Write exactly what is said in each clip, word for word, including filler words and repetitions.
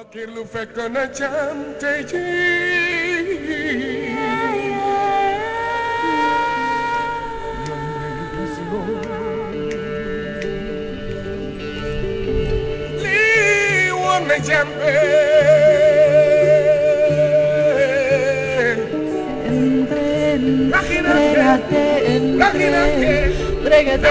Che lo fa con la gente Li wanna jambe Brégate, brégate,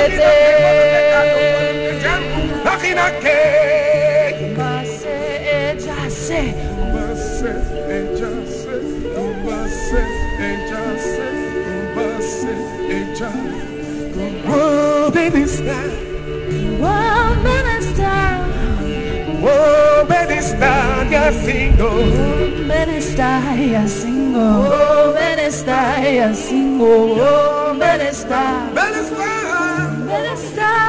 Imagínate Base, ya sé, Base, ella sé, tu base, ella sé, tu base, ella tu benista, wow, bienestar, oh benista, ya singo, bienestar, ya singo, bienestar, ya singo, bienestar, benista, bienestar.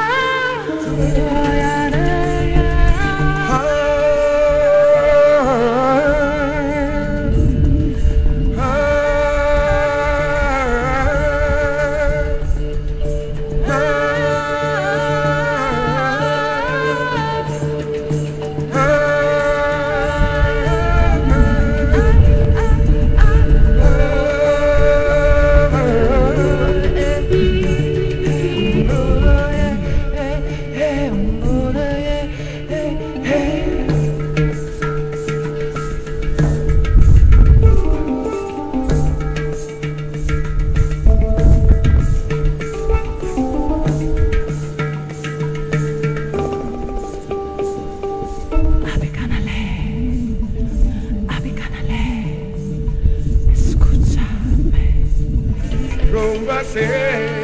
rumba se